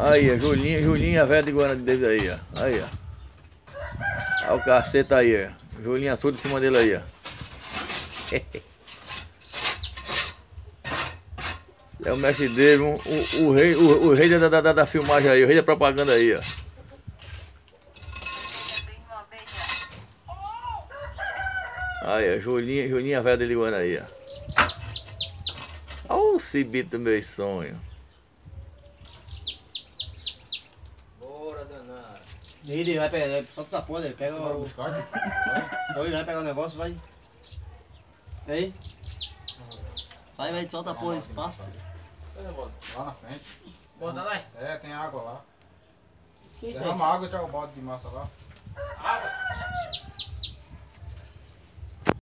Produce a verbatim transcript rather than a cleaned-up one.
Aí, ó, Julinha, Julinha, velha de Guarani dele aí, ó. Aí, ó. Olha o caceta aí, ó. Julinha tudo em cima dele aí, ó. É o mestre dele, um, o, o rei, o, o rei da, da, da, da filmagem aí, o rei da propaganda aí, ó. Aí, ó, Julinha, Julinha velha dele Guarani aí, ó. Olha o cibito do meu sonho. Bora, danado. Ele vai pegar, solta essa porra, ele pega Bora o... buscar, né? Ele vai pegar o negócio, vai. Aí. Vai, vai, solta a porra, espaço. Lá na frente. Bota lá. É, tem água lá. Que isso aí? Derrama água e joga o balde de massa lá. Água.